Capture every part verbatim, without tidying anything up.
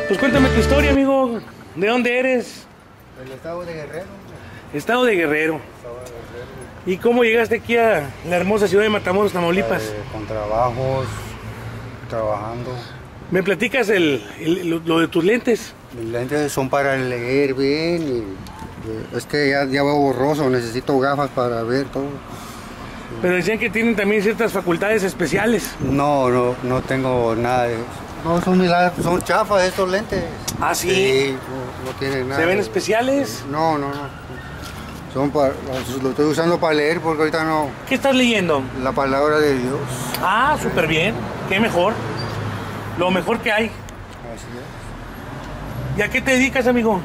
Pues cuéntame tu historia, amigo. ¿De dónde eres? Del estado de Guerrero. Estado de Guerrero. Estado de Guerrero. ¿Y cómo llegaste aquí a la hermosa ciudad de Matamoros, Tamaulipas? Eh, con trabajos, trabajando. ¿Me platicas el, el- lo, lo de tus lentes? Mis lentes son para leer bien y, y es que ya, ya veo borroso, necesito gafas para ver todo. Pero decían que tienen también ciertas facultades especiales. No, no, no tengo nada de eso. No, son milagros, son chafas estos lentes. ¿Ah, sí? Sí, no, no tienen nada. ¿Se ven de- especiales? No, no, no. Son para, lo estoy usando para leer porque ahorita no. ¿Qué estás leyendo? La palabra de Dios. Ah, súper bien. Qué mejor. Lo mejor que hay. Así es. ¿Y a qué te dedicas, amigo?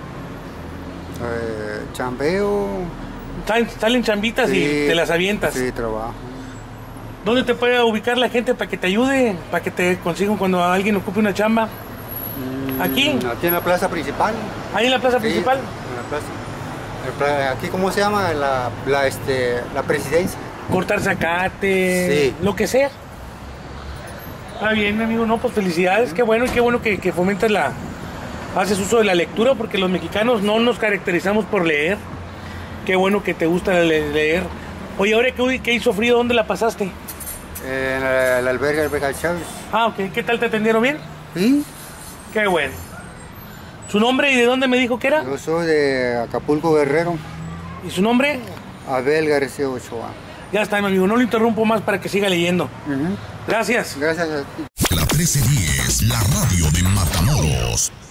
Eh, chambeo. Salen, salen chambitas y Sí, te las avientas. Sí, trabajo. ¿Dónde te puede ubicar la gente para que te ayude? Para que te consigan cuando alguien ocupe una chamba. Mm, ¿Aquí? Aquí en la plaza principal. Ahí en la plaza Sí, principal. en la plaza. El pla- Aquí, ¿cómo se llama? La, la, este, la presidencia. Cortar zacate, Sí. lo que sea. Está bien, amigo. No, pues felicidades. Qué bueno y qué bueno que, que fomentas la... Haces uso de la lectura porque los mexicanos no nos caracterizamos por leer. Qué bueno que te gusta le- leer. Oye, ahora qué, qué hizo frío, ¿dónde la pasaste? En el, el albergue Alberga Chávez. Ah, ok. ¿Qué tal te atendieron bien? ¿Sí? Qué bueno. ¿Su nombre y de dónde me dijo que era? Yo soy de Acapulco, Guerrero. ¿Y su nombre? Abel García Ochoa. Ya está, mi amigo. No lo interrumpo más para que siga leyendo. Ujú. Gracias. Gracias a ti. La trece diez, la radio de Matamoros.